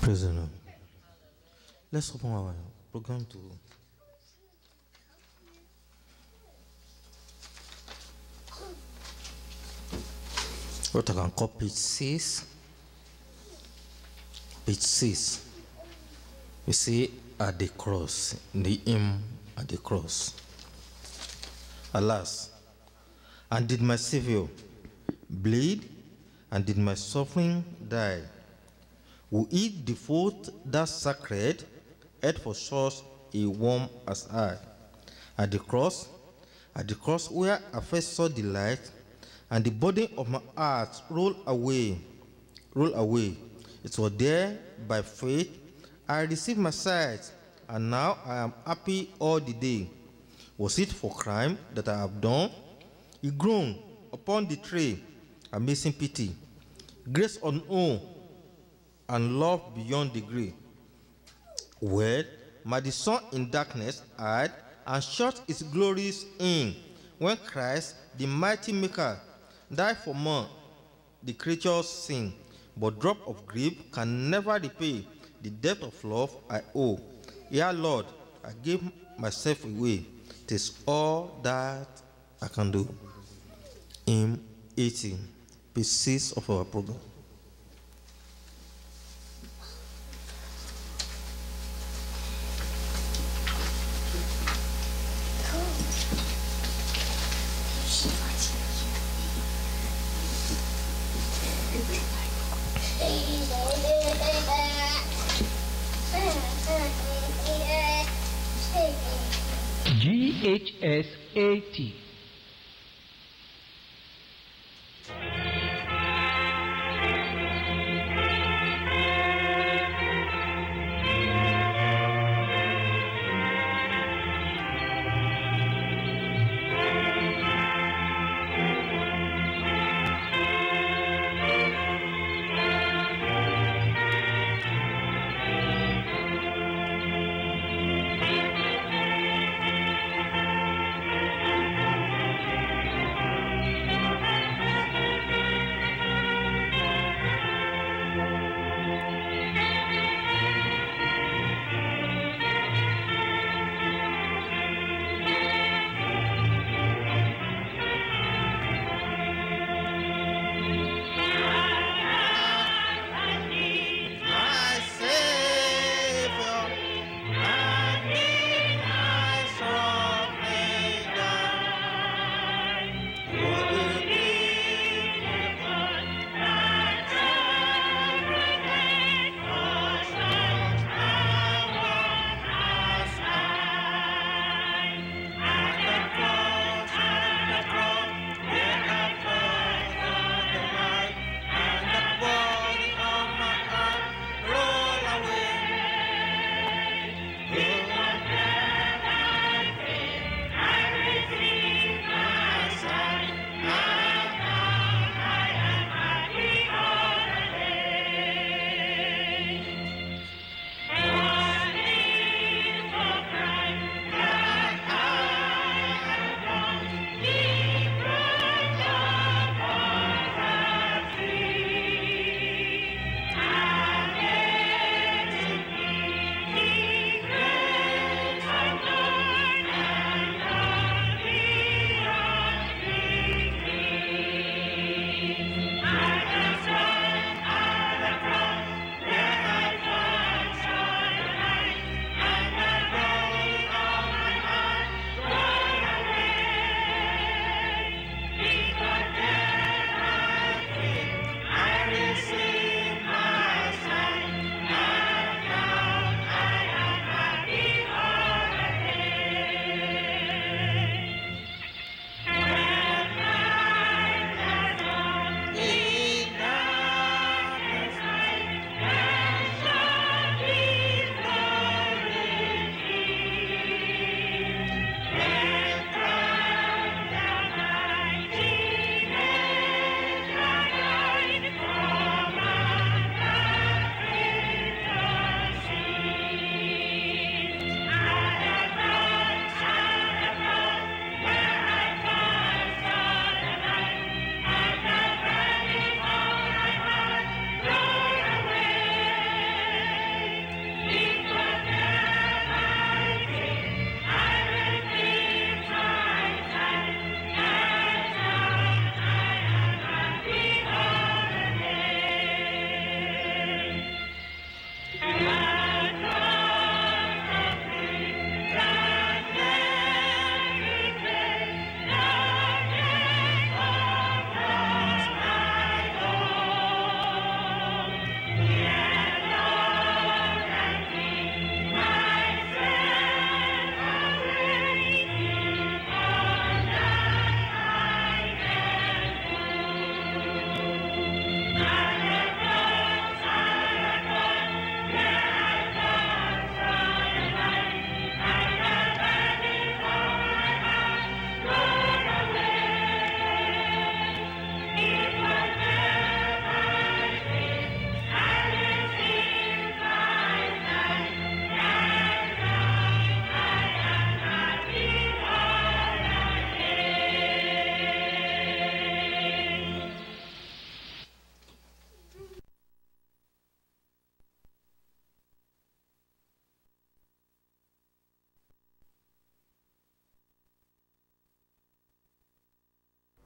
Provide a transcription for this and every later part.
Praise the Lord. Let's open our program to what I can call page 6. Page 6. We see at the cross, the hymn at the cross. Alas, and did my Savior bleed, and did my suffering die? Who eat the food that sacred, ate for such a worm as I. At the cross where I first saw the light, and the burden of my heart rolled away. It was there by faith I received my sight, and now I am happy all the day. Was it for crime that I have done? He groaned upon the tree, amazing pity, grace unknown, and love beyond degree. Well, might the sun in darkness hide and shut its glories in, when Christ, the mighty Maker, died for man, the creature's sin. But drop of grief can never repay the debt of love I owe. Yeah, Lord, I give myself away. 'Tis all that I can do. Hymn 80, page 6 of our program. GHS 80.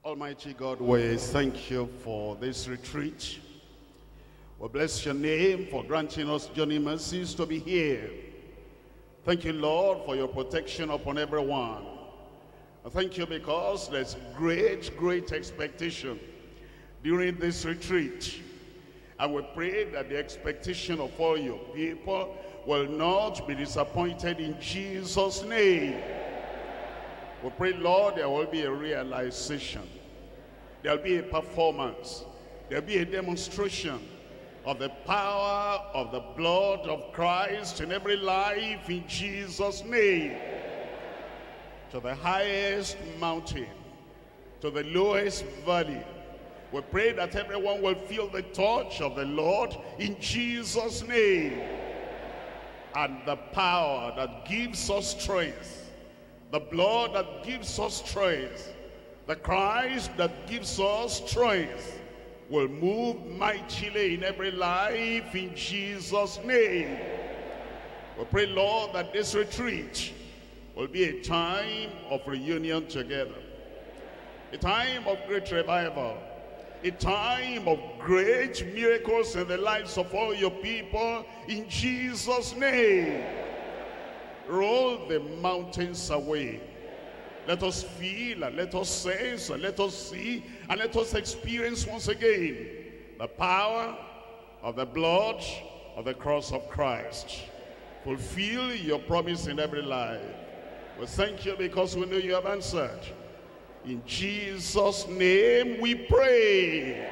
Almighty God, we thank you for this retreat. We bless your name for granting us journey mercies to be here. Thank you, Lord, for your protection upon everyone. And thank you because there's great expectation during this retreat. And we pray that the expectation of all your people will not be disappointed in Jesus' name. We pray, Lord, there will be a realization. There will be a performance. There will be a demonstration of the power of the blood of Christ in every life in Jesus' name. To the highest mountain, to the lowest valley, we pray that everyone will feel the touch of the Lord in Jesus' name. And the power that gives us strength, the blood that gives us strength, the Christ that gives us strength, will move mightily in every life in Jesus' name. We pray, Lord, that this retreat will be a time of reunion together, a time of great revival, a time of great miracles in the lives of all your people in Jesus' name. Roll the mountains away. Let us feel and let us sense and let us see and let us experience once again the power of the blood of the cross of Christ. Fulfill your promise in every life. We thank you because we know you have answered. In Jesus' name we pray.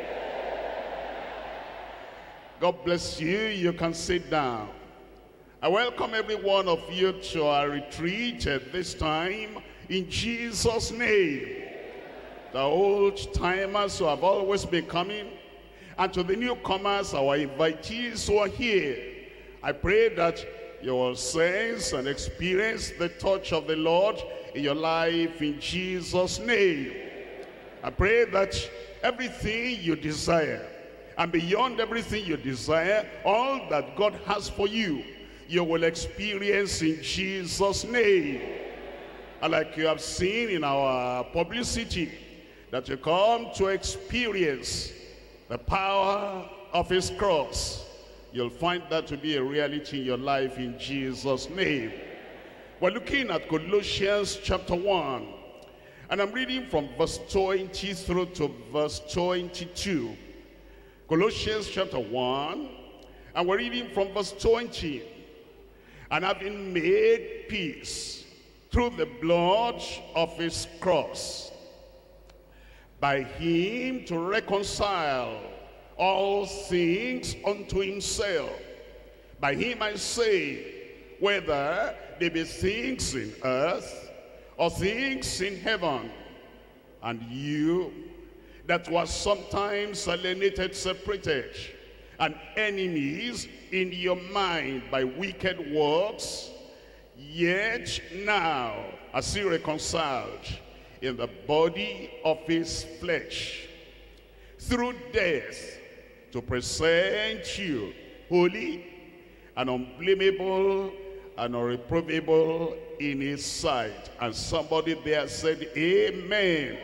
God bless you. You can sit down. I welcome every one of you to our retreat at this time in Jesus' name. The old-timers who have always been coming, and to the newcomers, our invitees who are here, I pray that you will sense and experience the touch of the Lord in your life in Jesus' name. I pray that everything you desire, and beyond everything you desire, all that God has for you, you will experience in Jesus' name. And like you have seen in our publicity, that you come to experience the power of his cross, you'll find that to be a reality in your life in Jesus' name. We're looking at Colossians chapter 1, and I'm reading from verse 20 through to verse 22. Colossians chapter 1, and we're reading from verse 20. And having made peace through the blood of his cross, by him to reconcile all things unto himself. By him I say, whether they be things in earth or things in heaven. And you that was sometimes alienated, separated, and enemies in your mind by wicked works, yet now are he reconciled in the body of his flesh through death, to present you holy and unblameable and unreprovable in his sight. And somebody there said amen.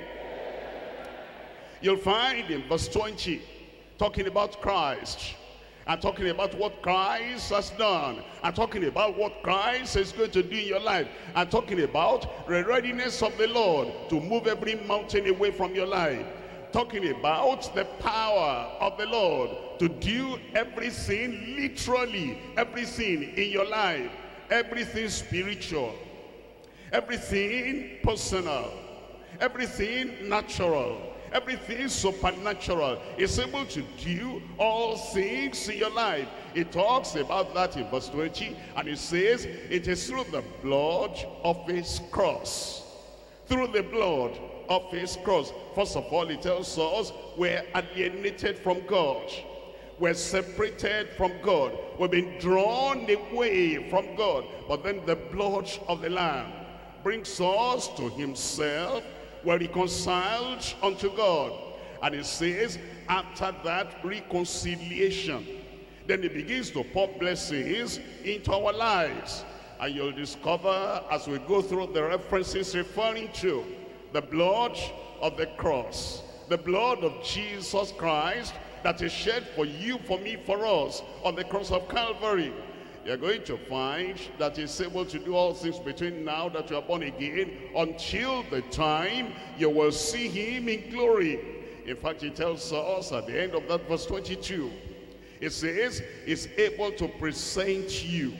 You'll find in verse 20 talking about Christ, and talking about what Christ has done, and talking about what Christ is going to do in your life, and talking about the readiness of the Lord to move every mountain away from your life, talking about the power of the Lord to do everything, literally everything in your life, everything spiritual, everything personal, everything natural, everything supernatural. Is able to do all things in your life. It talks about that in verse 20, and it says it is through the blood of his cross. Through the blood of his cross. First of all, it tells us we're alienated from God. We're separated from God. We've been drawn away from God. But then the blood of the Lamb brings us to himself. We're reconciled unto God. And it says, after that reconciliation, then it begins to pour blessings into our lives. And you'll discover as we go through the references referring to the blood of the cross. The blood of Jesus Christ that is shed for you, for me, for us on the cross of Calvary. You're going to find that he's able to do all things between now that you are born again until the time you will see him in glory. In fact, he tells us at the end of that verse 22, it says, he's able to present you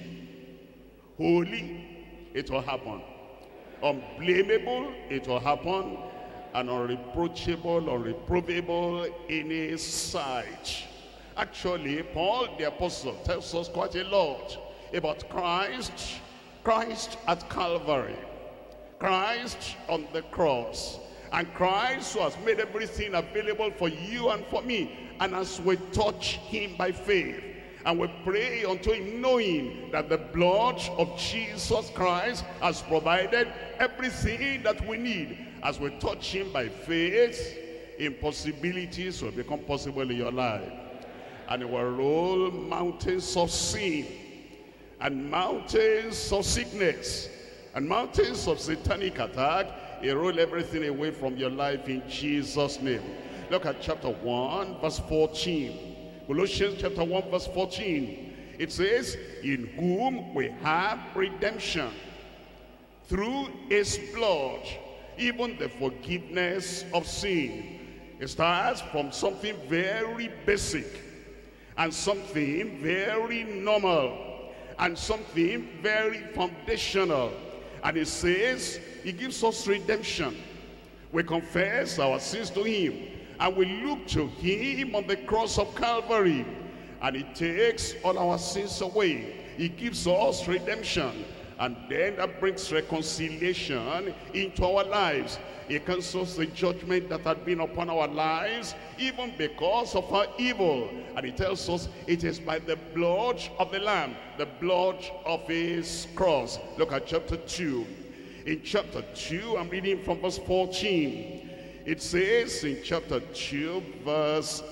holy, it will happen. Unblameable, it will happen. And unreproachable, unreprovable in his sight. Actually, Paul the apostle tells us quite a lot about Christ at Calvary, Christ on the cross, and Christ who has made everything available for you and for me. And as we touch him by faith, and we pray unto him, knowing that the blood of Jesus Christ has provided everything that we need. As we touch him by faith, impossibilities will become possible in your life. And it will roll mountains of sin, and mountains of sickness, and mountains of satanic attack. It roll everything away from your life in Jesus' name. Look at chapter 1, verse 14. Colossians chapter 1, verse 14. It says, in whom we have redemption through his blood, even the forgiveness of sin. It starts from something very basic, and something very normal, and something very foundational. And it says, he gives us redemption. We confess our sins to him, and we look to him on the cross of Calvary, and he takes all our sins away. He gives us redemption, and then that brings reconciliation into our lives. He cancels the judgment that had been upon our lives, even because of our evil. And he tells us it is by the blood of the Lamb, the blood of his cross. Look at chapter 2. In chapter 2, I'm reading from verse 14. It says in chapter 2, verse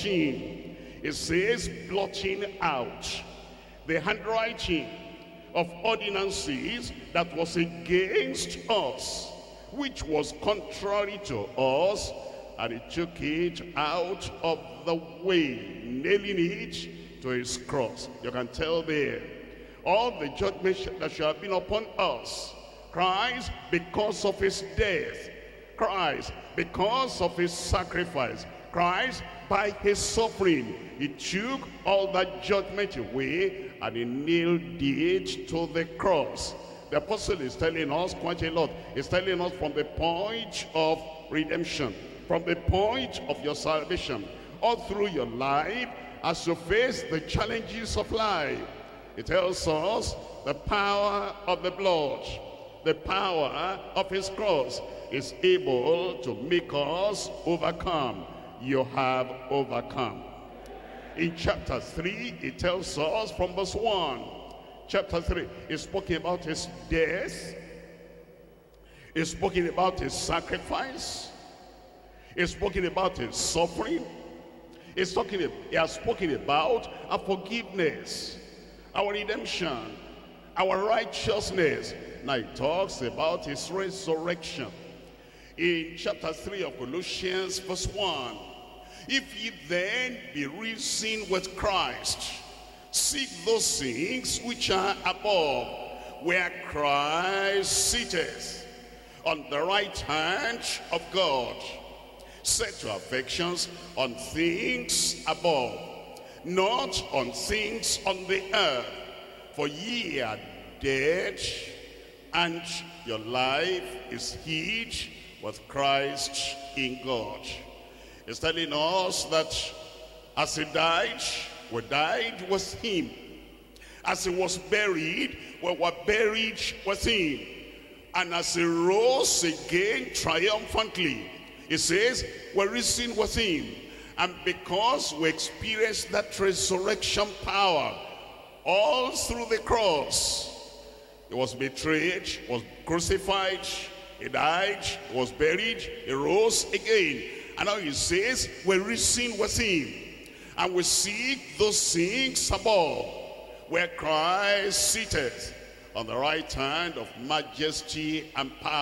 14, it says, blotting out the handwriting of ordinances that was against us, which was contrary to us, and he took it out of the way, nailing it to his cross. You can tell there, all the judgment that shall have been upon us, Christ, because of his death, Christ, because of his sacrifice, Christ, by his suffering, he took all that judgment away, and he nailed it to the cross. The apostle is telling us quite a lot. He's telling us from the point of redemption, from the point of your salvation, all through your life, as you face the challenges of life. It tells us the power of the blood, the power of his cross is able to make us overcome. You have overcome. In chapter 3, it tells us from verse 1. Chapter 3 is speaking about his death. It's speaking about his sacrifice. It's speaking about his suffering. He has spoken about our forgiveness, our redemption, our righteousness. Now he talks about his resurrection. In chapter 3 of Colossians, verse 1, if ye then be risen with Christ, seek those things which are above, where Christ sitteth on the right hand of God. Set your affections on things above, not on things on the earth. For ye are dead, and your life is hid with Christ in God. It's telling us that as he died, we died with him. As he was buried, we were buried with him. And as he rose again triumphantly, it says we're risen with him. And because we experienced that resurrection power all through the cross, he was betrayed, was crucified, he died, he was buried, he rose again. And now he says we're risen with him. And we seek those things above, where Christ sitteth on the right hand of majesty and power.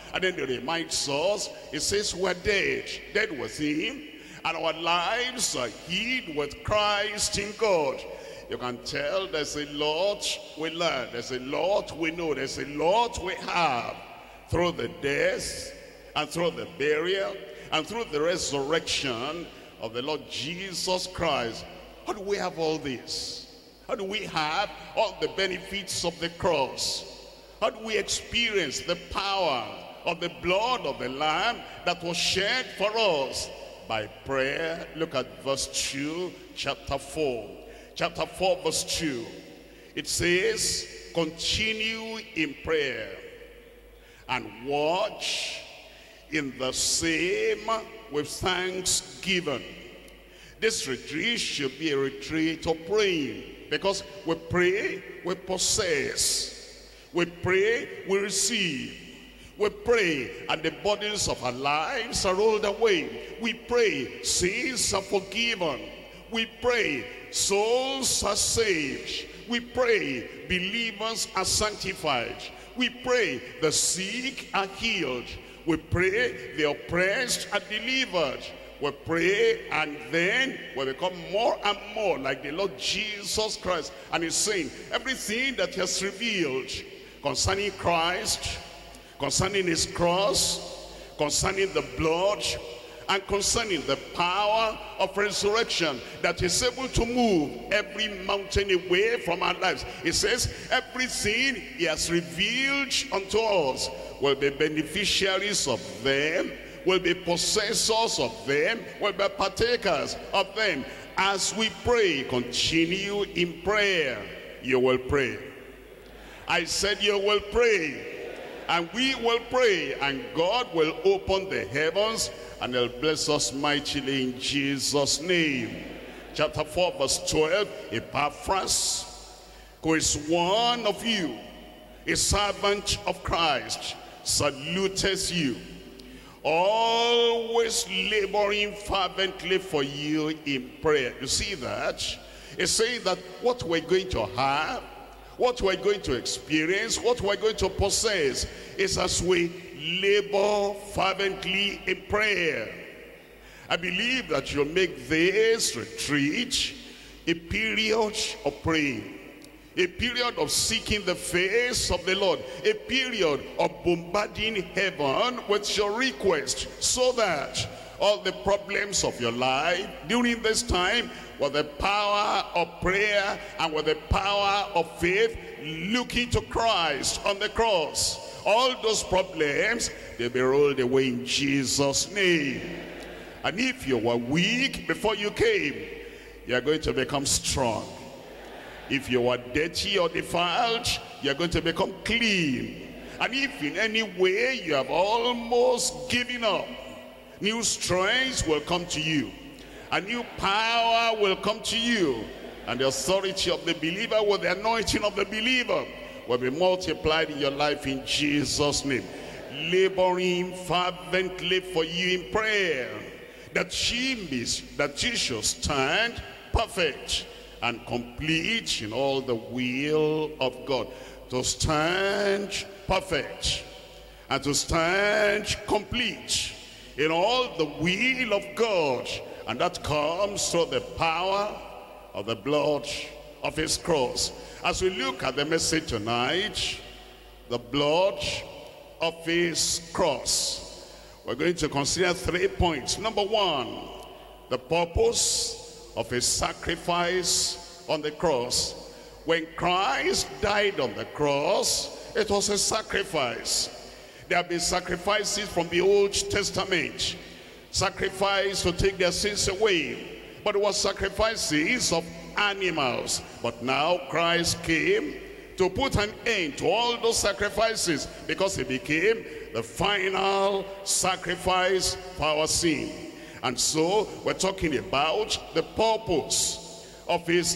And then it reminds us, it says we're dead with him, and our lives are hid with Christ in God. You can tell there's a lot we learn, there's a lot we know, there's a lot we have through the death and through the burial and through the resurrection of the Lord Jesus Christ. How do we have all this? How do we have all the benefits of the cross? How do we experience the power of the blood of the Lamb that was shed for us? By prayer. Look at verse 2, chapter 4. Chapter 4, verse 2. It says, continue in prayer and watch in the same with thanksgiving. This retreat should be a retreat of praying, because we pray, we possess. We pray, we receive. We pray, and the burdens of our lives are rolled away. We pray, sins are forgiven. We pray, souls are saved. We pray, believers are sanctified. We pray, the sick are healed. We pray, the oppressed are delivered. We pray, and then we become more and more like the Lord Jesus Christ. And he's saying, everything that he has revealed concerning Christ, concerning his cross, concerning the blood, and concerning the power of resurrection, that is able to move every mountain away from our lives. It says everything he has revealed unto us, will be beneficiaries of them, will be possessors of them, will be partakers of them. As we pray, continue in prayer. You will pray. I said you will pray. And we will pray, and God will open the heavens, and he'll bless us mightily in Jesus' name. Chapter 4, verse 12. Epaphras, who is one of you, a servant of Christ, saluteth you, always laboring fervently for you in prayer. You see that? It's saying that what we're going to have, what we're going to experience, what we're going to possess, is as we labor fervently in prayer. I believe that you'll make this retreat a period of praying, a period of seeking the face of the Lord, a period of bombarding heaven with your request, so that all the problems of your life during this time, with the power of prayer and with the power of faith, looking to Christ on the cross, all those problems, they'll be rolled away in Jesus' name. And if you were weak before you came, you're going to become strong. If you were dirty or defiled, you're going to become clean. And if in any way you have almost given up, new strength will come to you. A new power will come to you. And the authority of the believer, with the anointing of the believer, will be multiplied in your life in Jesus' name. Laboring fervently for you in prayer, that ye should stand perfect and complete in all the will of God. To stand perfect and to stand complete in all the will of God. And that comes through the power of the blood of his cross. As we look at the message tonight, the blood of his cross, we're going to consider 3 points. Number one, the purpose of his sacrifice on the cross. When Christ died on the cross, it was a sacrifice. There have been sacrifices from the Old Testament, sacrifice to take their sins away, but it was sacrifices of animals. But now Christ came to put an end to all those sacrifices, because he became the final sacrifice for our sin. And so we're talking about the purpose of his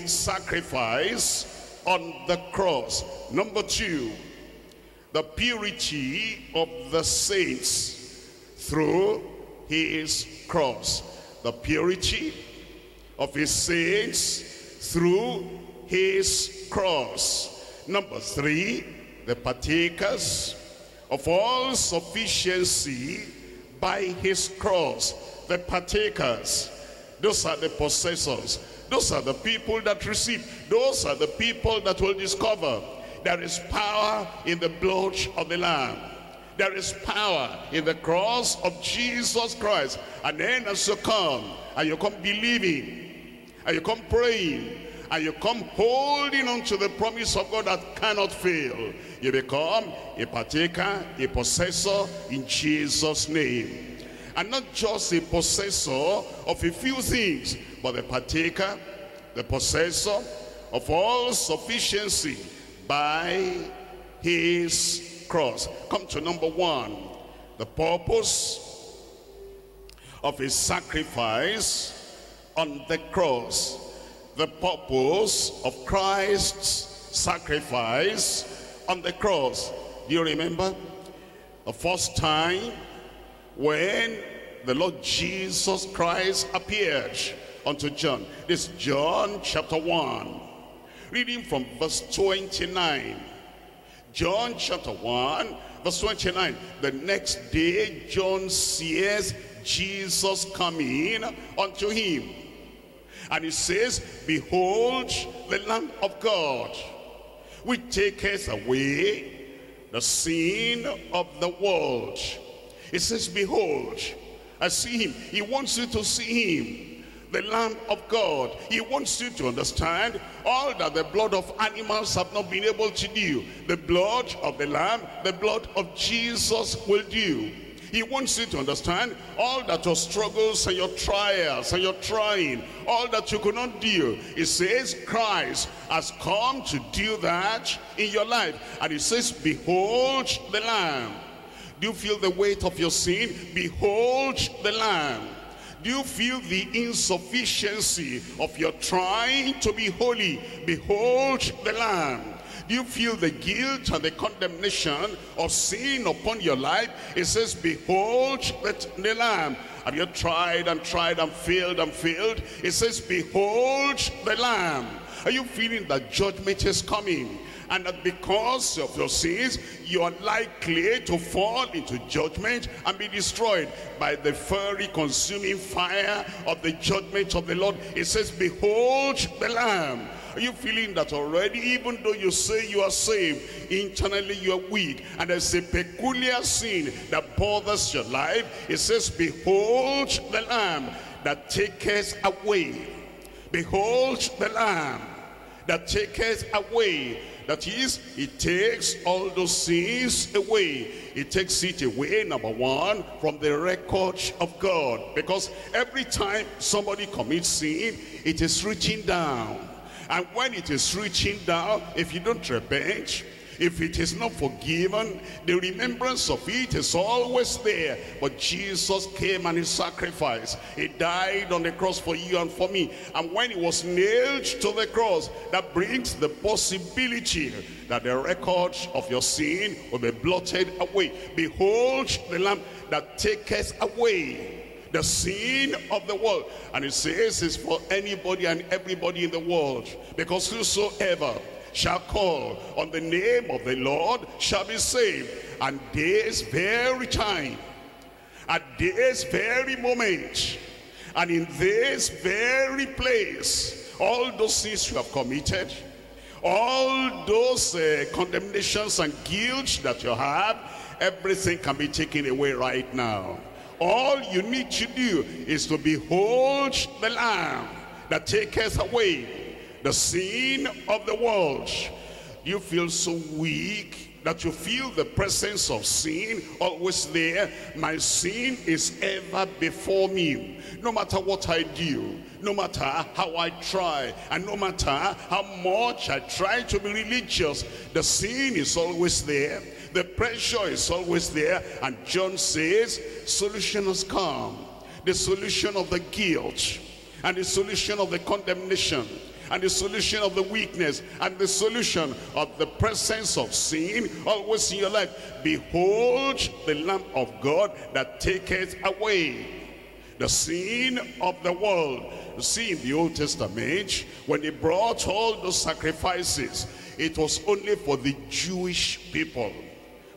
sacrifice on the cross. Number two, the purity of the saints through his cross. The purity of his saints through his cross. Number three, the partakers of all sufficiency by his cross. The partakers, those are the possessors. Those are the people that receive. Those are the people that will discover there is power in the blood of the Lamb. There is power in the cross of Jesus Christ. And then as you come, and you come believing, and you come praying, and you come holding on to the promise of God that cannot fail, you become a partaker, a possessor in Jesus' name. And not just a possessor of a few things, but a partaker, the possessor of all sufficiency by his cross. Come to number one, the purpose of his sacrifice on the cross. The purpose of Christ's sacrifice on the cross. Do you remember the first time when the Lord Jesus Christ appeared unto John? This is John chapter 1, reading from verse 29. John chapter 1 verse 29. The next day John sees Jesus coming unto him, and he says, behold the Lamb of God, which taketh away the sin of the world. It says, behold, I see him. He wants you to see him, the Lamb of God. He wants you to understand all that the blood of animals have not been able to do. The blood of the Lamb, the blood of Jesus will do. He wants you to understand all that your struggles and your trials and your trying, all that you could not do. It says Christ has come to do that in your life. And it says, behold the Lamb. Do you feel the weight of your sin? Behold the Lamb. Do you feel the insufficiency of your trying to be holy? Behold the Lamb. Do you feel the guilt and the condemnation of sin upon your life? It says, behold the Lamb. Have you tried and tried and failed and failed? It says, behold the Lamb. Are you feeling that judgment is coming, and that because of your sins you are likely to fall into judgment and be destroyed by the fiery consuming fire of the judgment of the Lord? It says, behold the Lamb. Are you feeling that already? Even though you say you are saved, internally you are weak, and there's a peculiar sin that bothers your life. It says, behold the Lamb that taketh away. Behold the Lamb that taketh away. That is, it takes all those sins away. It takes it away, number one, from the record of God. Because every time somebody commits sin, it is reaching down. And when it is reaching down, if you don't repent, if it is not forgiven, the remembrance of it is always there. But Jesus came and he sacrificed. He died on the cross for you and for me. And when he was nailed to the cross, that brings the possibility that the record of your sin will be blotted away. Behold the Lamb that taketh away the sin of the world. And it says it's for anybody and everybody in the world. Because whosoever shall call on the name of the Lord shall be saved. And this very time, at this very moment, and in this very place, all those sins you have committed, all those condemnations and guilt that you have, everything can be taken away right now. All you need to do is to behold the Lamb that taketh away the sin of the world. You feel so weak that you feel the presence of sin always there. My sin is ever before me. No matter what I do, no matter how I try, and no matter how much I try to be religious, the sin is always there. The pressure is always there. And John says, solution has come. The solution of the guilt, and the solution of the condemnation, and the solution of the weakness, and the solution of the presence of sin always in your life. Behold the Lamb of God that taketh away the sin of the world. You see, in the Old Testament, when they brought all those sacrifices, it was only for the Jewish people.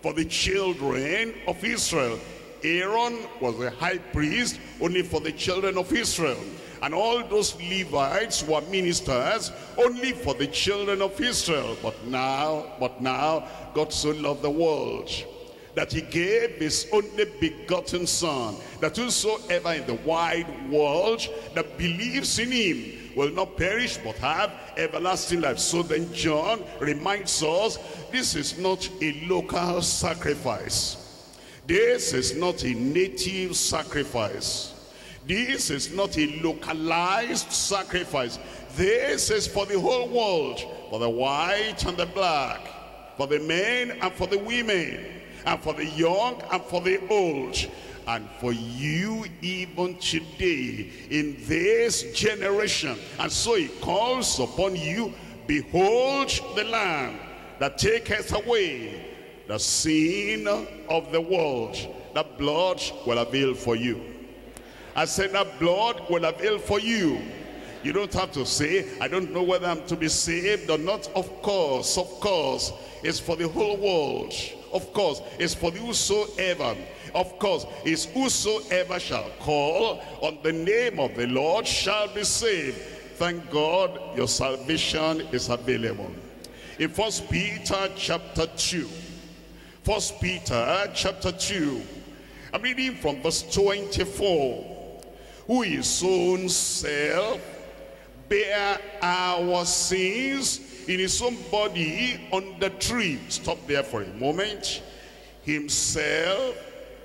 for the children of Israel. Aaron was the high priest only for the children of Israel. And all those Levites were ministers only for the children of Israel. But now, God so loved the world that he gave his only begotten Son, that whosoever in the wide world that believes in him will not perish but have everlasting life. So then John reminds us, this is not a local sacrifice. This is not a native sacrifice. This is not a localized sacrifice. This is for the whole world, for the white and the black, for the men and for the women, and for the young and for the old, and for you even today in this generation. And so he calls upon you, behold the Lamb that taketh away the sin of the world. That blood will avail for you. I said that blood will avail for you. You don't have to say, I don't know whether I'm to be saved or not. Of course, it's for the whole world. Of course, it's for the whosoever. Of course, it's whosoever shall call on the name of the Lord shall be saved. Thank God your salvation is available. In 1 Peter chapter 2. 1 Peter chapter 2. I'm reading from verse 24. Who his own self bare our sins in his own body on the tree. Stop there for a moment. Himself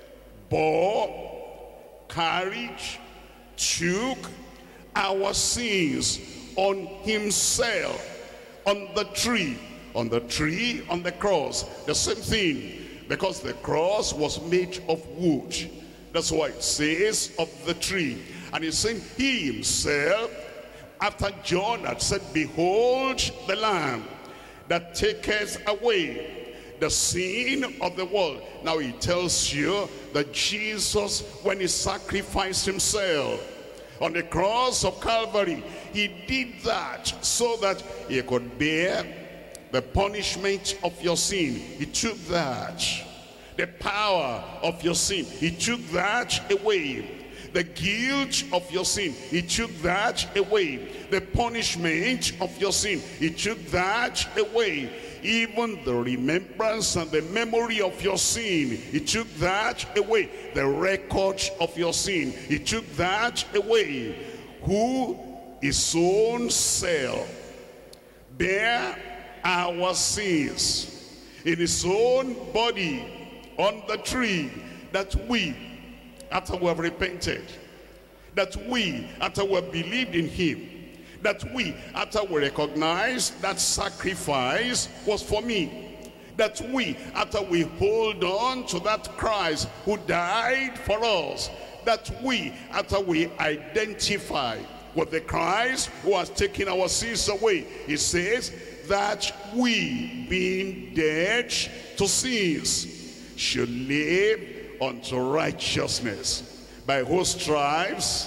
bore, carried, took our sins on himself, on the tree, on the cross. The same thing, because the cross was made of wood. That's why it says of the tree. And he's saying he himself, after John had said, behold the Lamb that taketh away the sin of the world. Now he tells you that Jesus, when he sacrificed himself on the cross of Calvary, he did that so that he could bear the punishment of your sin. He took that. The power of your sin, he took that away. The guilt of your sin, he took that away. The punishment of your sin, he took that away. Even the remembrance and the memory of your sin, he took that away. The record of your sin, he took that away. Who his own self bare our sins in his own body on the tree, that we, after we have repented, that we, after we have believed in him, that we, after we recognize that sacrifice was for me, that we, after we hold on to that Christ who died for us, that we, after we identify with the Christ who has taken our sins away, he says that we, being dead to sins, should live unto righteousness. By whose stripes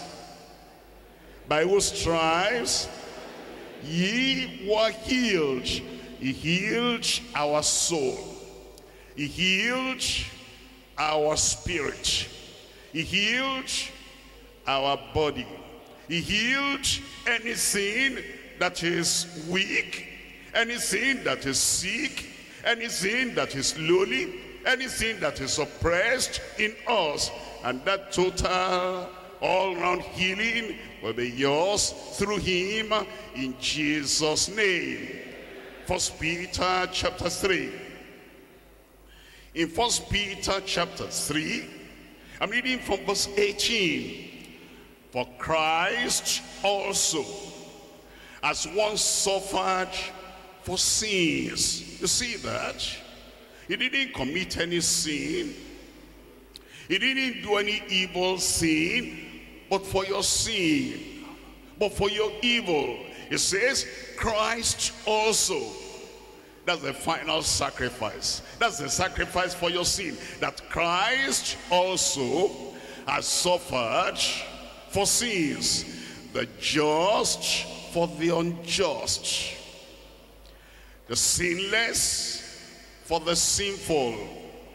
ye were healed. He healed our soul. He healed our spirit. He healed our body. He healed anything that is weak, anything that is sick, anything that is lowly, anything that is oppressed in us. And that total all-round healing will be yours through him in Jesus' name. 1 Peter chapter 3. In 1 Peter chapter 3, I'm reading from verse 18. For Christ also has once suffered for sins. You see that? He didn't commit any sin. He didn't do any evil sin, but for your sin, but for your evil. It says, Christ also. That's the final sacrifice. That's the sacrifice for your sin. That Christ also has suffered for sins. The just for the unjust. The sinless for the sinful.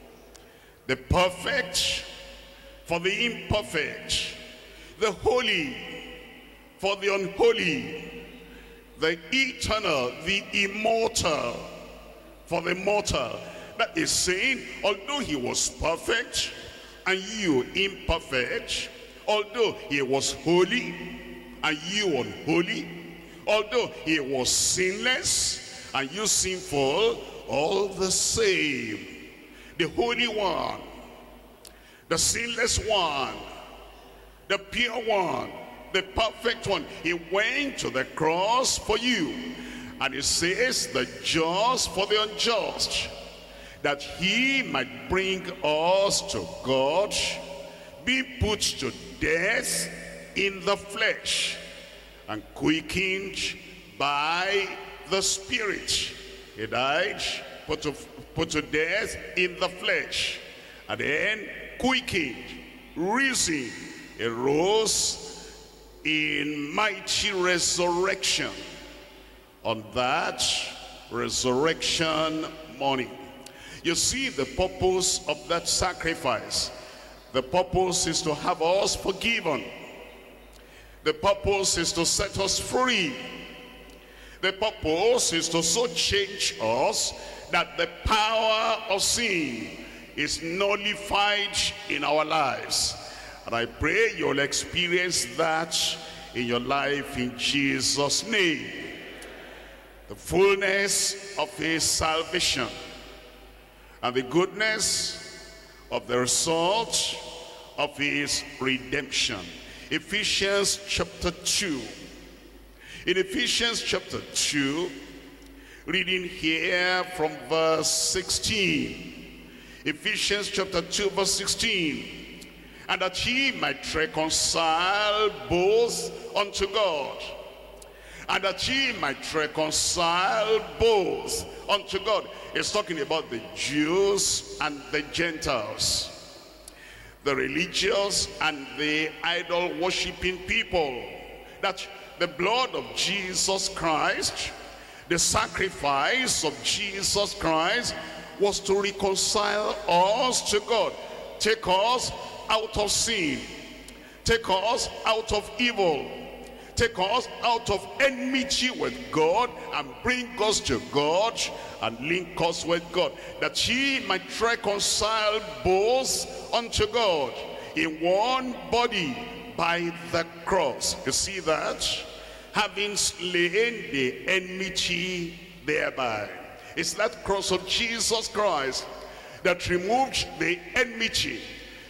the perfect for the imperfect, the holy for the unholy, the eternal, the immortal for the mortal. That is saying, although he was perfect and you imperfect, although he was holy and you unholy, although he was sinless and you sinful, all the same, the holy one, the sinless one, the pure one, the perfect one, he went to the cross for you. And it says, the just for the unjust, that he might bring us to God, be put to death in the flesh, and quickened by the Spirit. He died, put to death in the flesh, and then quickened, risen, he rose in mighty resurrection on that resurrection morning. You see the purpose of that sacrifice. The purpose is to have us forgiven. The purpose is to set us free. The purpose is to so change us that the power of sin is nullified in our lives. And I pray you'll experience that in your life in Jesus' name. The fullness of his salvation and the goodness of the result of his redemption. Ephesians chapter 2. In Ephesians chapter 2, reading here from verse 16. Ephesians chapter 2 verse 16. And that he might reconcile both unto God. And that he might reconcile both unto God. It's talking about the Jews and the Gentiles, the religious and the idol-worshipping people. That the blood of Jesus Christ, the sacrifice of Jesus Christ, was to reconcile us to God. Take us out of sin, take us out of evil, take us out of enmity with God, and bring us to God and link us with God, that he might reconcile both unto God in one body by the cross. You see that? Having slain the enmity thereby. It's that cross of Jesus Christ that removed the enmity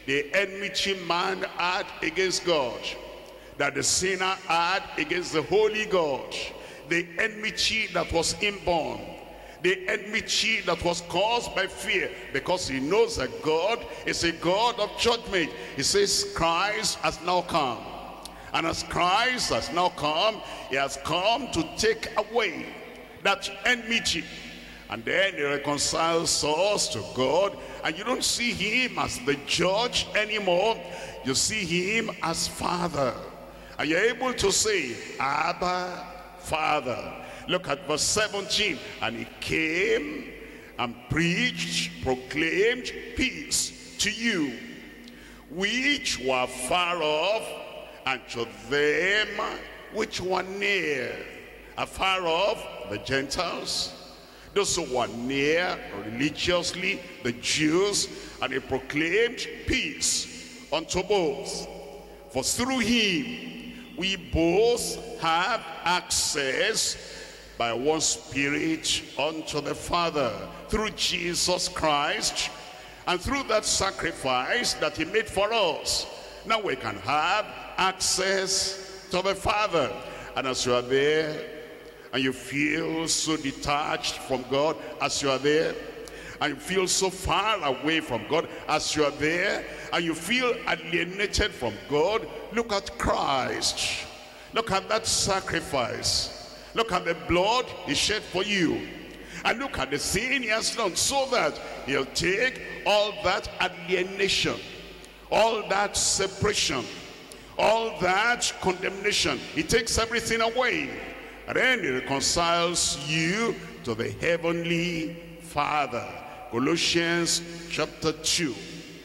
man had against God, that the sinner had against the holy God, the enmity that was inborn, the enmity that was caused by fear, because he knows that God is a God of judgment. He says Christ has now come, and as Christ has now come, he has come to take away that enmity. And then he reconciles us to God, and you don't see him as the judge anymore. You see him as Father. And you're able to say, Abba, Father. Look at verse 17. And he came and preached, proclaimed peace to you, which were far off, and to them which were near. Afar off, the Gentiles, those who were near religiously, the Jews, and he proclaimed peace unto both. For through him we both have access by one Spirit unto the Father, through Jesus Christ, and through that sacrifice that he made for us. Now we can have access to the Father. And as you are there, and you feel so detached from God as you are there, and you feel so far away from God as you are there, and you feel alienated from God, look at Christ. Look at that sacrifice. Look at the blood he shed for you. And look at the sin he has done, so that he'll take all that alienation, all that separation, all that condemnation. He takes everything away. And then he reconciles you to the heavenly Father. Colossians chapter 2.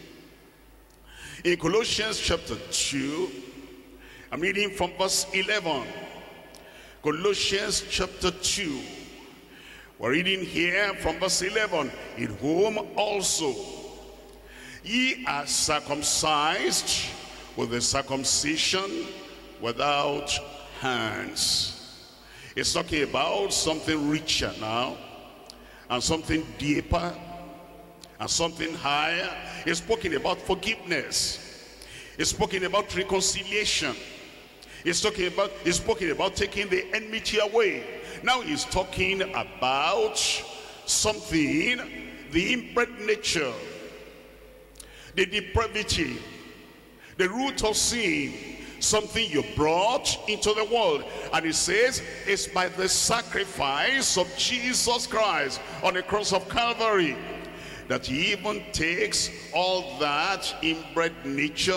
In Colossians chapter 2, I'm reading from verse 11. Colossians chapter 2. We're reading here from verse 11. In whom also ye are circumcised with the circumcision without hands. It's talking about something richer now, and something deeper, and something higher. It's speaking about forgiveness. It's speaking about reconciliation. It's speaking about taking the enmity away. Now he's talking about something, the inbred nature, the depravity, the root of sin, something you brought into the world. And it says it's by the sacrifice of Jesus Christ on the cross of Calvary that he even takes all that inbred nature,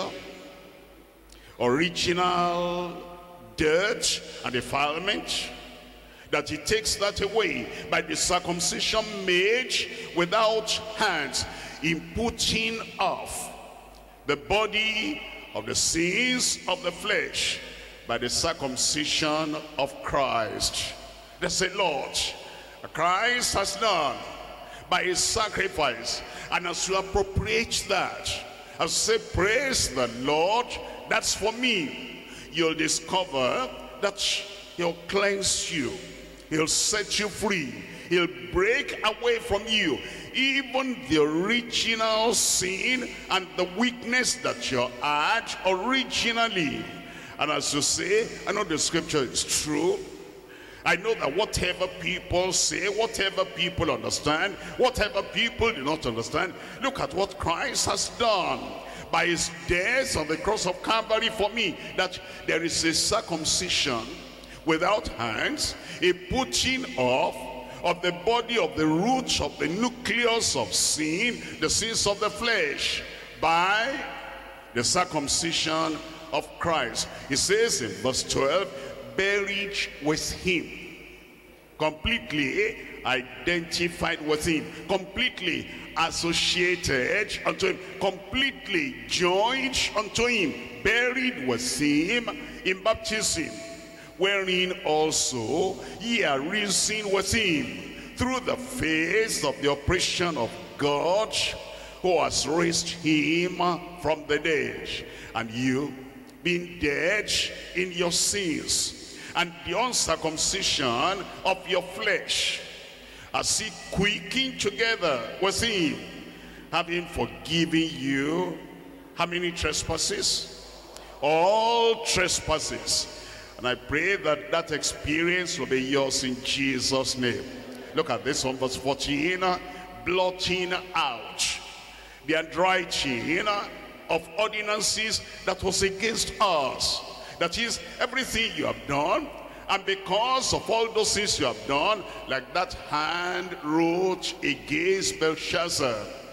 original dirt and defilement, that he takes that away by the circumcision made without hands, in putting off the body of the sins of the flesh by the circumcision of Christ. They say, Lord, Christ has done by his sacrifice. And as you appropriate that, as you say, praise the Lord, that's for me, you'll discover that he'll cleanse you, he'll set you free, he'll break away from you even the original sin and the weakness that you had originally. And as you say, I know the scripture is true. I know that whatever people say, whatever people understand, whatever people do not understand, look at what Christ has done by his death on the cross of Calvary for me, that there is a circumcision without hands, a putting off of the body, of the roots, of the nucleus of sin, the sins of the flesh, by the circumcision of Christ. He says in verse 12, buried with him, completely identified with him, completely associated unto him, completely joined unto him, buried with him in baptism, wherein also ye are risen with him through the faith of the operation of God, who has raised him from the dead. And you, being dead in your sins and the uncircumcision of your flesh, as he quickened together with him, having forgiven you how many trespasses? All trespasses. And I pray that that experience will be yours in Jesus' name. Look at this one, verse 14. Blotting out the handwriting of ordinances that was against us. That is, everything you have done, and because of all those things you have done, like that hand wrote against Belshazzar,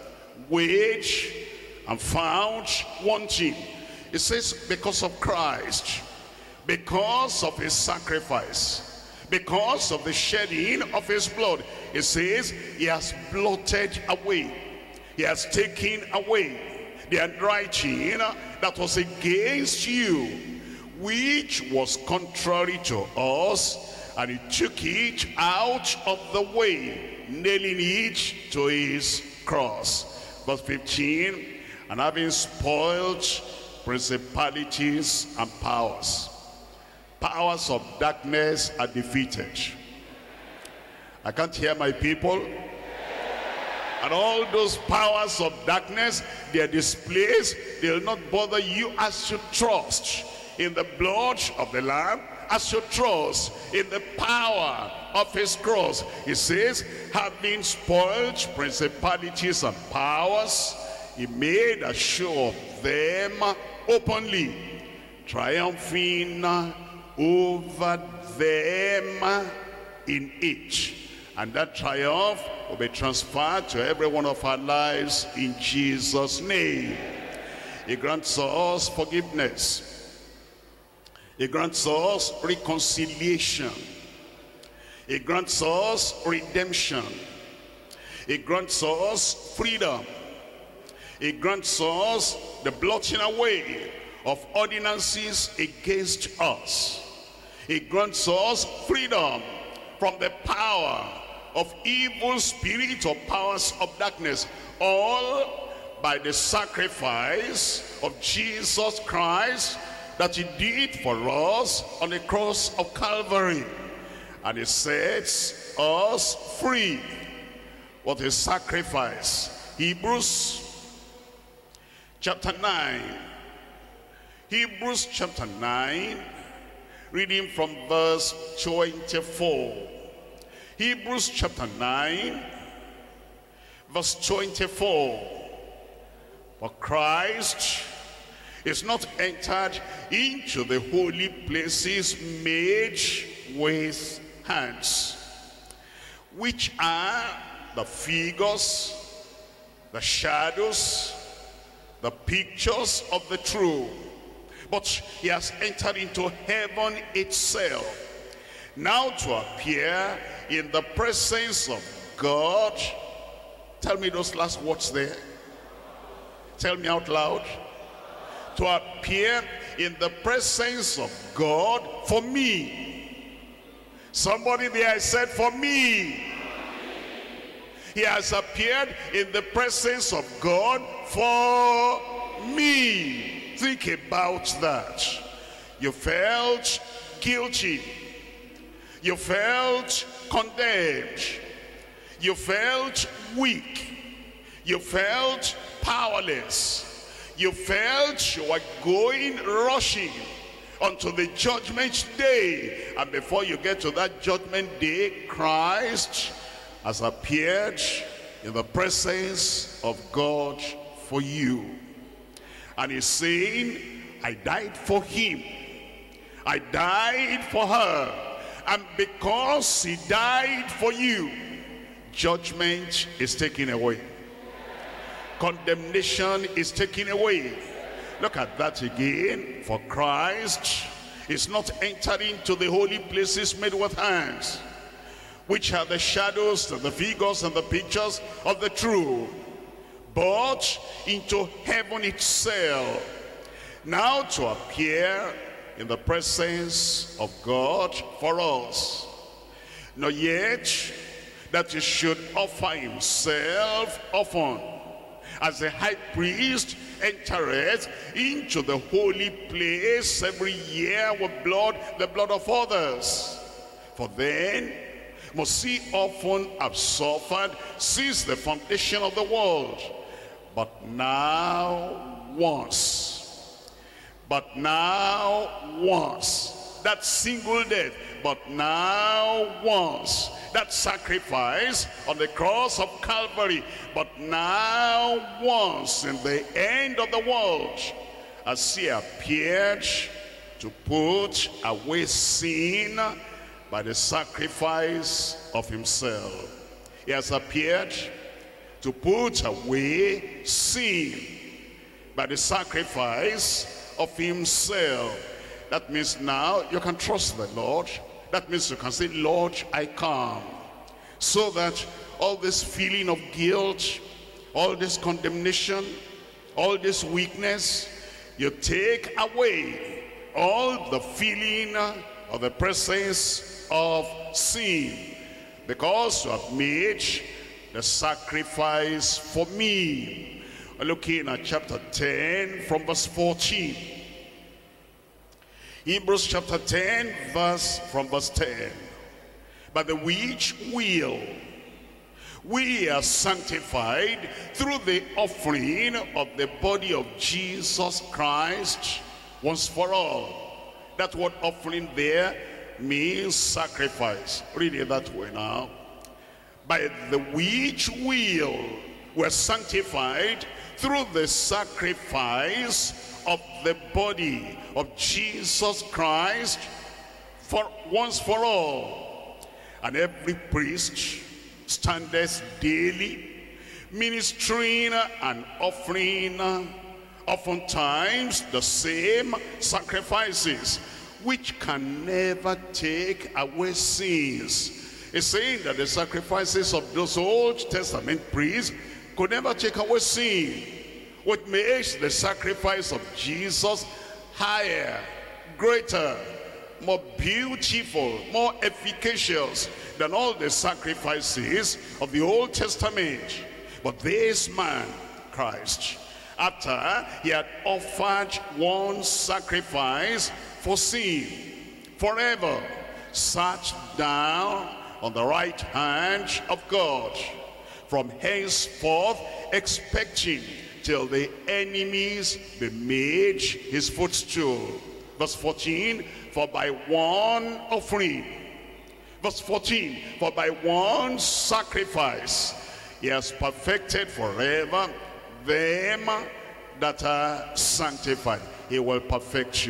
which and found wanting. It says, because of Christ, because of his sacrifice, because of the shedding of his blood, it says he has blotted away, he has taken away the handwriting that was against you, which was contrary to us, and he took it out of the way, nailing it to his cross. Verse 15, and having spoiled principalities and powers. Powers of darkness are defeated. I can't hear my people. And all those powers of darkness, they are displaced. They'll not bother you as you trust in the blood of the Lamb, as you trust in the power of his cross. He says, having spoiled principalities and powers, he made a show of them openly, triumphing over them in it. And that triumph will be transferred to every one of our lives in Jesus' name. He grants us forgiveness. He grants us reconciliation. He grants us redemption. He grants us freedom. He grants us the blotting away of ordinances against us. He grants us freedom from the power of evil spirit or powers of darkness, all by the sacrifice of Jesus Christ that he did for us on the cross of Calvary. And he sets us free. What a sacrifice. Hebrews chapter 9. Hebrews chapter 9, reading from verse 24. Hebrews chapter 9, verse 24. For Christ is not entered into the holy places made with hands, which are the figures, the shadows, the pictures of the true. But he has entered into heaven itself, now to appear in the presence of God. Tell me those last words there. Tell me out loud. To appear in the presence of God for me. Somebody there said, for me. He has appeared in the presence of God for me. Think about that. You felt guilty. You felt condemned. You felt weak. You felt powerless. You felt you were rushing unto the judgment day. And before you get to that judgment day, Christ has appeared in the presence of God for you. And he's saying, I died for him. I died for her. And because he died for you, judgment is taken away. Condemnation is taken away. Look at that again. For Christ is not entered into the holy places made with hands, which are the shadows, the figures, and the pictures of the true, but into heaven itself, now to appear in the presence of God for us. Not yet that he should offer himself often, as the high priest entereth into the holy place every year with blood, the blood of others. For then must he often have suffered since the foundation of the world. But now once, that single death, but now once, that sacrifice on the cross of Calvary, but now once in the end of the world, as he appeared to put away sin by the sacrifice of himself. He has appeared to put away sin by the sacrifice of himself. That means now you can trust the Lord. That means you can say, Lord, I come. So that all this feeling of guilt, all this condemnation, all this weakness, you take away all the feeling of the presence of sin, because you have made the sacrifice for me. Looking at chapter 10 from verse 14. Hebrews chapter 10 from verse 10. By the which will we are sanctified through the offering of the body of Jesus Christ once for all. That word offering there means sacrifice. Read it that way now. By the which will we're sanctified through the sacrifice of the body of Jesus Christ for once for all. And every priest standeth daily, ministering and offering oftentimes the same sacrifices, which can never take away sins. It's saying that the sacrifices of those Old Testament priests could never take away sin. which makes the sacrifice of Jesus higher, greater, more beautiful, more efficacious than all the sacrifices of the Old Testament. But this man, Christ, after he had offered one sacrifice for sin forever, sat down on the right hand of God, from henceforth expecting till the enemies be made his footstool. Verse 14, for by one offering. Verse 14, for by one sacrifice he has perfected forever them that are sanctified. He will perfect you.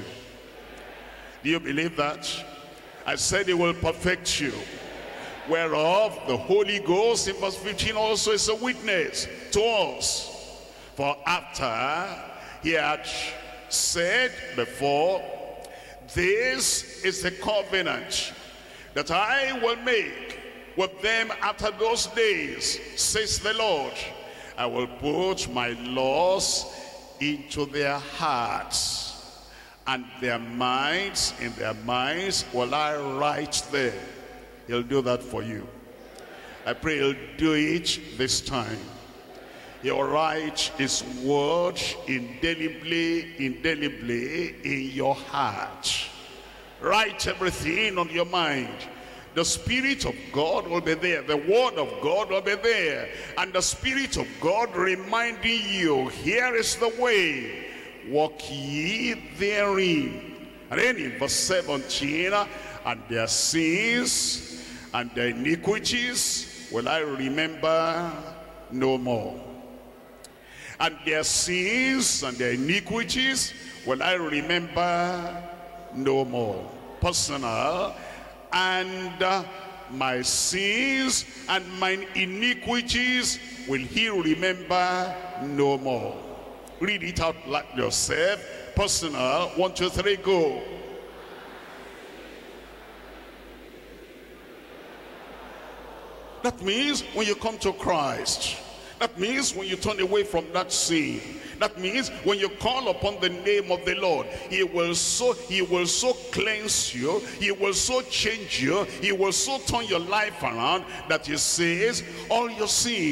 Do you believe that? I said he will perfect you. Whereof the Holy Ghost in verse 15 also is a witness to us. For after he had said before, this is the covenant that I will make with them after those days, says the Lord. I will put my laws into their hearts, and their minds, in their minds will I write them. He'll do that for you. I pray he'll do it this time. He'll write his word indelibly in your heart. Write everything on your mind. The Spirit of God will be there. The Word of God will be there. And the Spirit of God reminding you, here is the way. Walk ye therein. And then in verse 17, and their sins and their iniquities will I remember no more. And their sins and their iniquities will I remember no more. Personal. And my sins and mine iniquities will he remember no more. Read it out like yourself. Personal. 1, 2, 3, go. That means when you come to Christ, that means when you turn away from that sin, that means when you call upon the name of the Lord, he will so cleanse you, he will so change you, he will so turn your life around that he says all your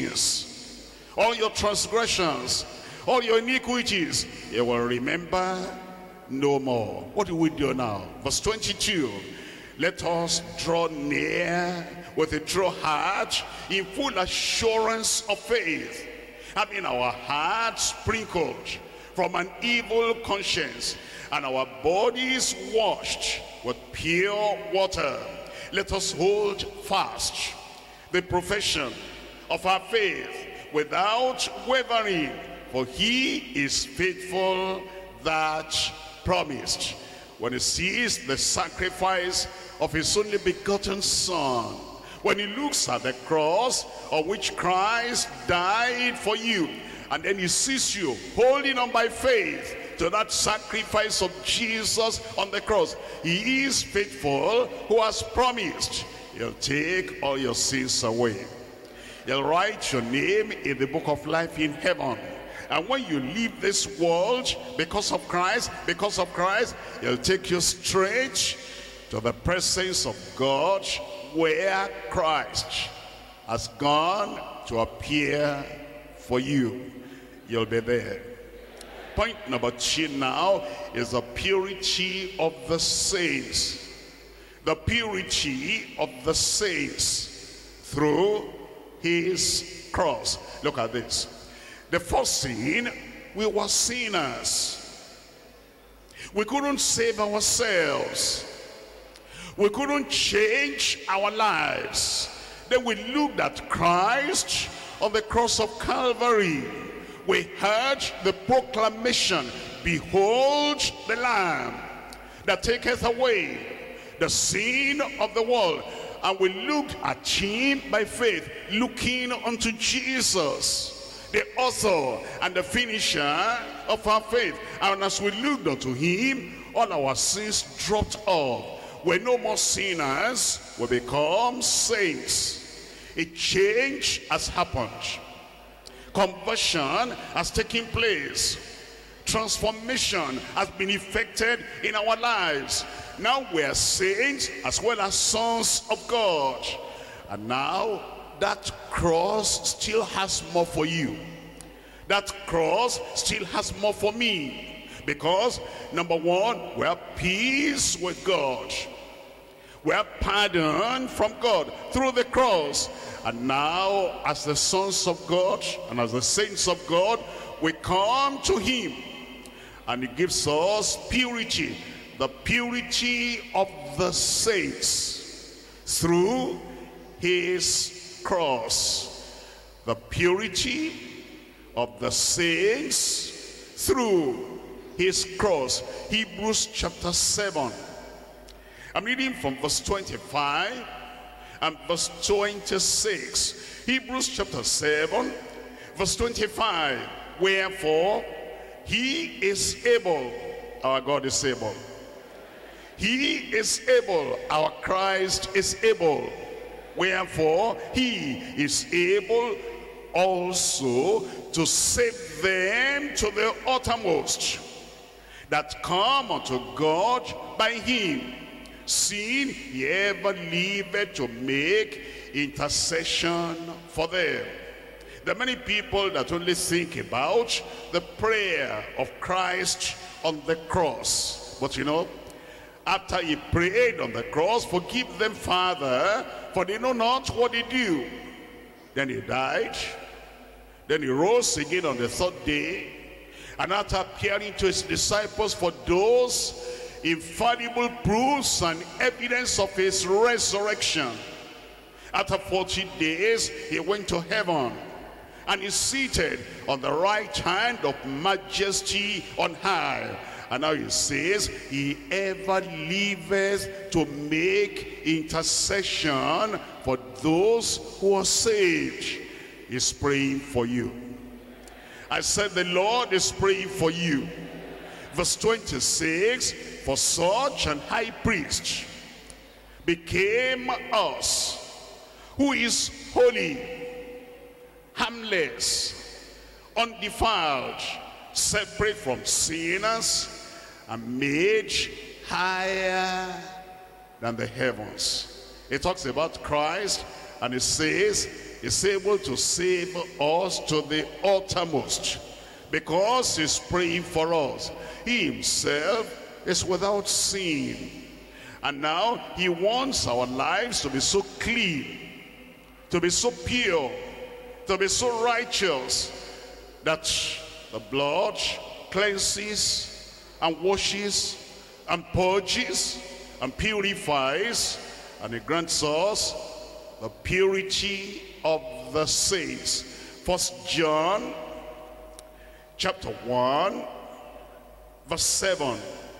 sins, all your transgressions, all your iniquities, he will remember no more. What do we do now? Verse 22. Let us draw near with a true heart in full assurance of faith, having our hearts sprinkled from an evil conscience and our bodies washed with pure water. Let us hold fast the profession of our faith without wavering, for he is faithful that promised. When he sees the sacrifice of his only begotten Son, when he looks at the cross on which Christ died for you, and then he sees you holding on by faith to that sacrifice of Jesus on the cross, he is faithful who has promised he'll take all your sins away. He'll write your name in the book of life in heaven. And when you leave this world because of Christ, he'll take you straight to the presence of God, where Christ has gone to appear for you. You'll be there. Point number 2 now is the purity of the saints. The purity of the saints through his cross. Look at this. The first sin, we were sinners. We couldn't save ourselves. We couldn't change our lives. Then we looked at Christ on the cross of Calvary. We heard the proclamation, behold the Lamb that taketh away the sin of the world. And we looked at him by faith, looking unto Jesus, the author and the finisher of our faith. And as we looked unto him, all our sins dropped off. We're no more sinners, we become saints. A change has happened. Conversion has taken place. Transformation has been effected in our lives. Now we are saints as well as sons of God. And now that cross still has more for you. That cross still has more for me. Because number one, we have peace with God. We have pardon from God through the cross. And now, as the sons of God and as the saints of God, we come to him. And he gives us purity. The purity of the saints through his cross. The purity of the saints through his cross. Hebrews chapter 7. I'm reading from verse 25 and verse 26. Hebrews chapter 7, verse 25. Wherefore, he is able, our God is able. He is able, our Christ is able. Wherefore, he is able also to save them to the uttermost that come unto God by him, seeing he ever liveth to make intercession for them. There are many people that only think about the prayer of Christ on the cross. But you know, after he prayed on the cross, forgive them, Father, for they know not what they do. Then he died. Then he rose again on the third day. And after appearing to his disciples for those infallible proofs and evidence of his resurrection, after 40 days, he went to heaven. And is seated on the right hand of majesty on high. And now he says, he ever liveth to make intercession for those who are saved. He's praying for you. I said the Lord is praying for you. Verse 26, for such an high priest became us, who is holy, harmless, undefiled, separate from sinners, and made higher than the heavens. It talks about Christ, and it says he's able to save us to the uttermost, because he's praying for us. He himself is without sin, and now he wants our lives to be so clean, to be so pure, to be so righteous, that the blood cleanses and washes and purges and purifies, and it grants us the purity of the saints. 1 John chapter 1 verse 7.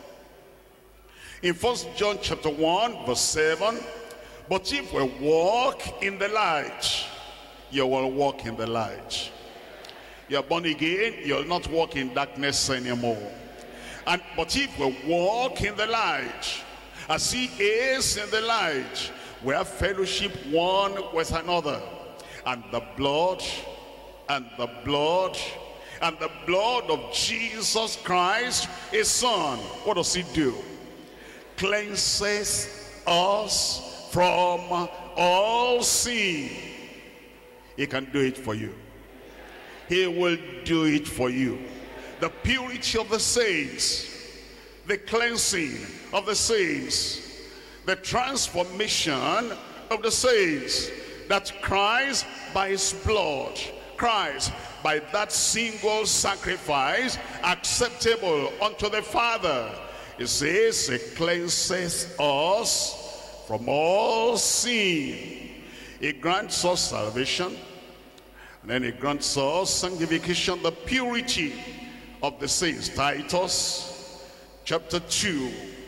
In 1 John chapter 1 verse 7, but if we walk in the light, you will walk in the light. You're born again, you'll not walk in darkness anymore. But if we walk in the light, as he is in the light, we have fellowship one with another. And the blood, and the blood, and the blood of Jesus Christ, his Son, what does he do? Cleanses us from all sin. He can do it for you. He will do it for you. The purity of the saints, the cleansing of the saints, the transformation of the saints, that Christ by his blood, Christ by that single sacrifice, acceptable unto the Father, it says it cleanses us from all sin. It grants us salvation, and then it grants us sanctification, the purity of the saints. Titus chapter 2,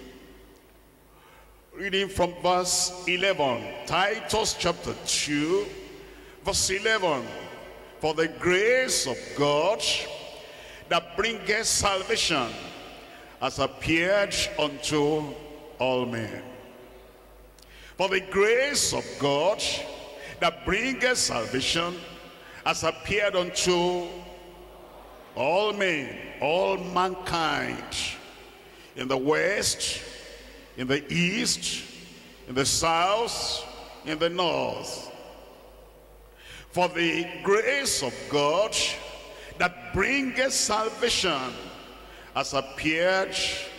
reading from verse 11. Titus chapter 2 verse 11. For the grace of God that bringeth salvation has appeared unto all men. For the grace of God that bringeth salvation has appeared unto all men, all mankind, in the west, in the east, in the south, in the north. For the grace of God that bringeth salvation has appeared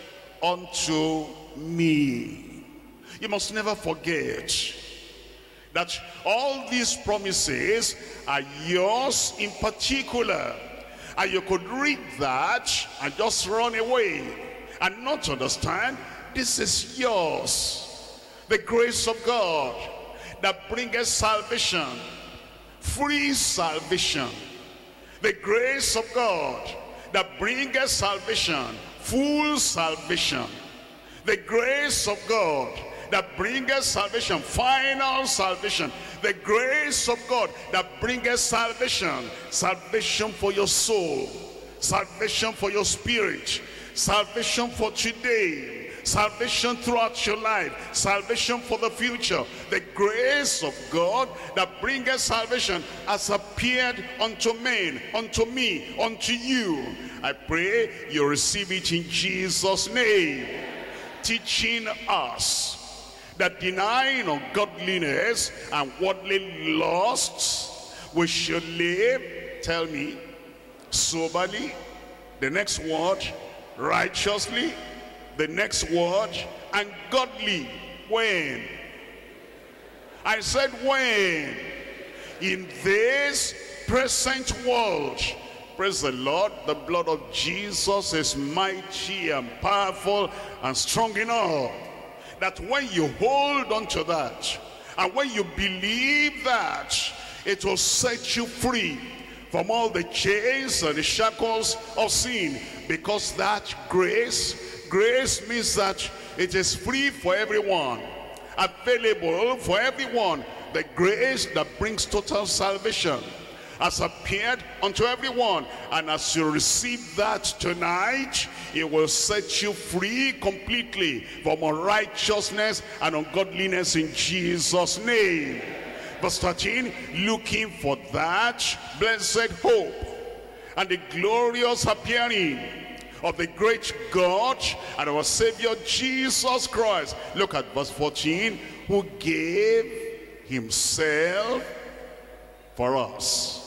unto me. You must never forget that all these promises are yours in particular. And you could read that and just run away and not understand this is yours. The grace of God that bringeth salvation, free salvation. The grace of God that bringeth salvation, full salvation. The grace of God that bringeth salvation, final salvation. The grace of God that bringeth salvation, salvation for your soul, salvation for your spirit, salvation for today, salvation throughout your life, salvation for the future. The grace of God that bringeth salvation has appeared unto men, unto me, unto you. I pray you receive it in Jesus' name, teaching us that denying ungodliness and worldly lusts, we should live, tell me, soberly. The next word, righteously. The next word, and godly. When? I said when? In this present world. Praise the Lord. The blood of Jesus is mighty and powerful and strong enough that when you hold on to that, and when you believe that, it will set you free from all the chains and the shackles of sin. Because that grace means that it is free for everyone, available for everyone. The grace that brings total salvation has appeared unto everyone, and as you receive that tonight, it will set you free completely from unrighteousness and ungodliness in Jesus' name. Verse 13, looking for that blessed hope and the glorious appearing of the great God and our Savior Jesus Christ. Look at verse 14, who gave himself for us.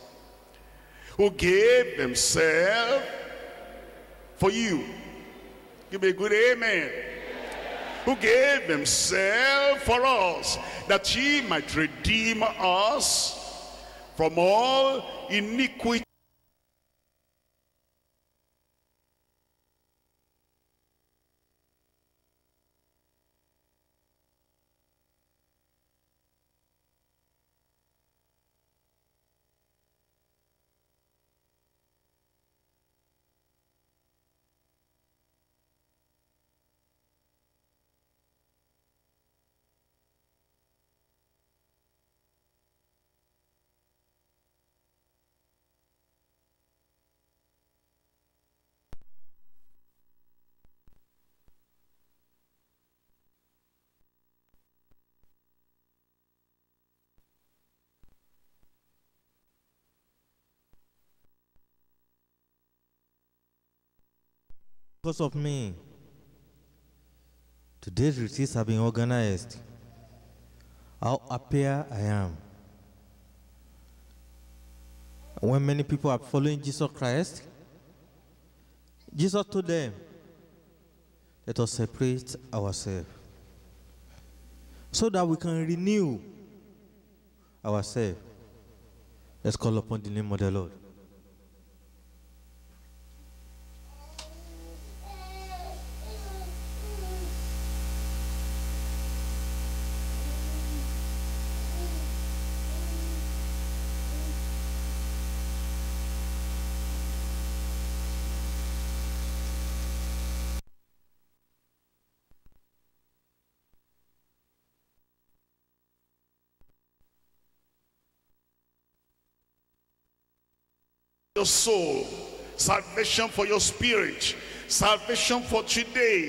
Who gave himself for you. Give me a good amen. Who gave himself for us, that he might redeem us from all iniquity. Because of me, today's retreats have been organized. How happy I am. When many people are following Jesus Christ, Jesus told them, let us separate ourselves so that we can renew ourselves. Let's call upon the name of the Lord. Your soul, salvation for your spirit, salvation for today,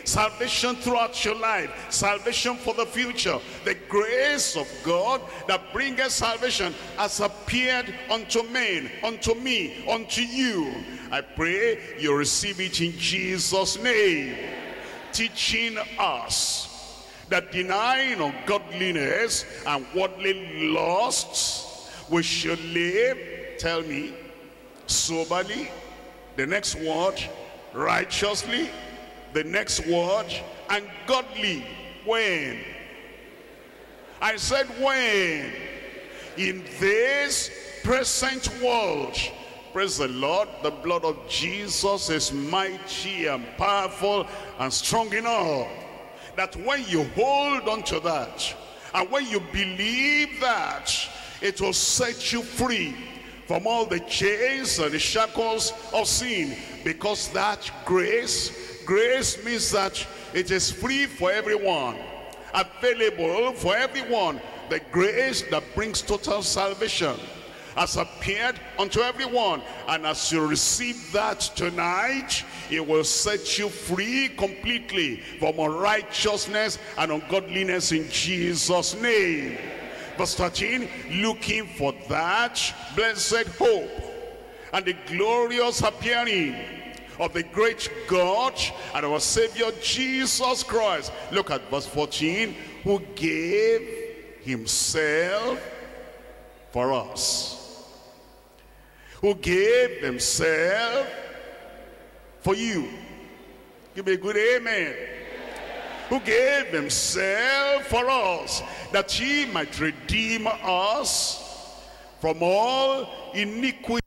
salvation throughout your life, salvation for the future. The grace of God that bringeth salvation has appeared unto men, unto me, unto you. I pray you receive it in Jesus' name. Teaching us that denying ungodliness and worldly lusts, we should live, tell me, soberly. The next word, righteously. The next word, and godly. When? I said when? In this present world. Praise the Lord. The blood of Jesus is mighty and powerful and strong enough that when you hold on to that and when you believe that, it will set you free from all the chains and the shackles of sin. Because that grace means that it is free for everyone, available for everyone. The grace that brings total salvation has appeared unto everyone, and as you receive that tonight, it will set you free completely from unrighteousness and ungodliness in Jesus' name. Verse 13, looking for that blessed hope and the glorious appearing of the great God and our Savior Jesus Christ. Look at verse 14, who gave himself for us. Who gave himself for you. Give me a good amen. Who gave himself for us, that he might redeem us from all iniquity.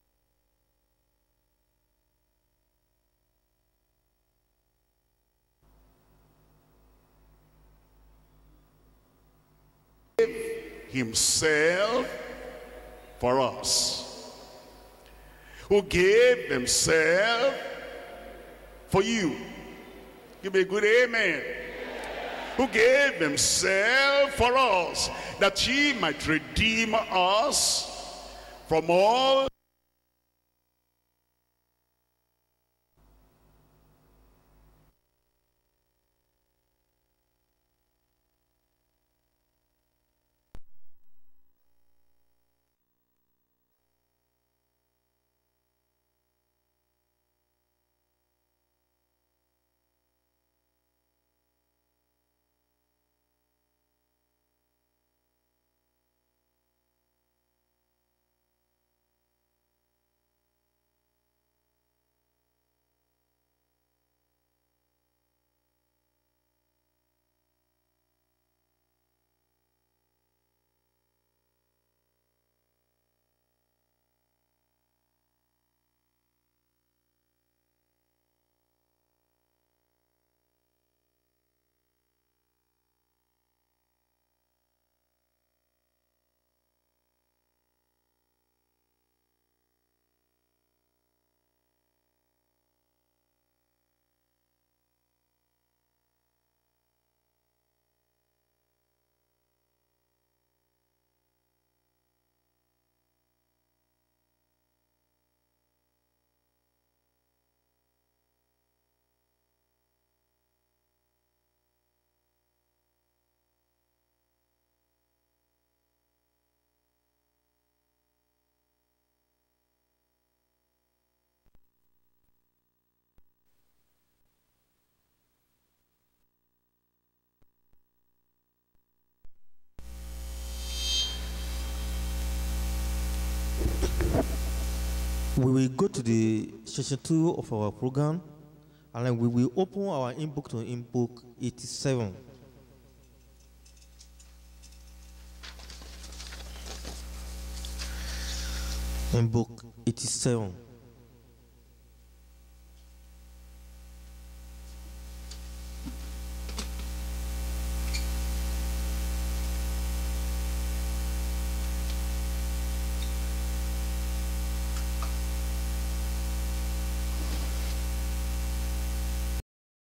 Himself for us. Who gave himself for you. Give me a good amen. Who gave himself for us, that he might redeem us from all We will go to the session 2 of our program, and then we will open our in-book to in-book 87. In-book 87.